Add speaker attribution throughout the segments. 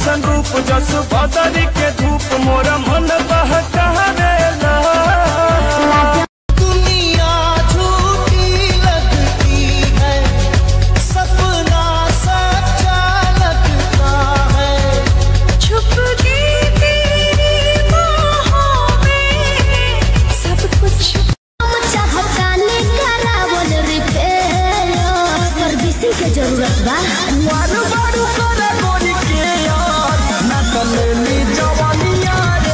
Speaker 1: कैसन रूप जस बदरी के धूप मोरा मन बहकावेला।
Speaker 2: दुनिया झूठी लगती है, सपना सच्चा लगता है।
Speaker 3: छुप गई तेरी बाहों में सब कुछ। चाहता ने करा बोल रिपेयर, सर्विसिंग की जरूरत बा।
Speaker 2: मारू मारू करे गोरी के यार, ना कलेली जवानिया रे।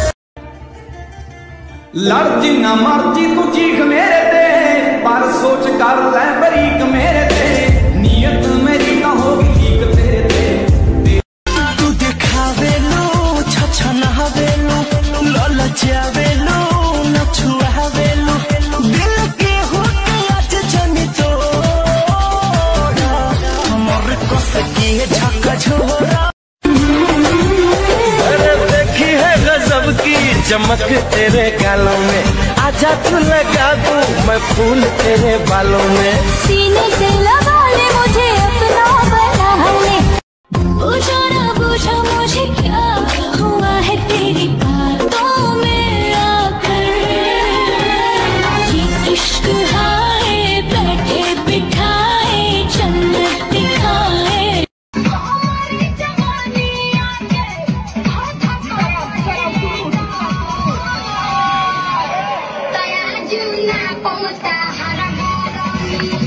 Speaker 4: लड़ती ना मरती तू चीख मेरे ते, पर सोच कर ले बरीक मेरे ते। नीयत मेरी ना होगी ठीक तेरे ते।
Speaker 2: तू दिखावेलू छछनावेलू, ललचावेलू नछुआवेलू। दिल के होके आज जनी तोड़ा, हमर कस के झक झोरा।
Speaker 1: अरे देखी है गजब की चमक तेरे गालों में, आजा तू लगा दूं मैं फूल तेरे बालों में।
Speaker 3: सीने से लगा ले मुझे अपना बना ले, पूछो ना पूछो मुझे क्या हुआ है तेरी बातों में आकर। ये इश्क हाय बैठे बिठाए जन्नत दिखाए।
Speaker 5: Taya Juna, como está?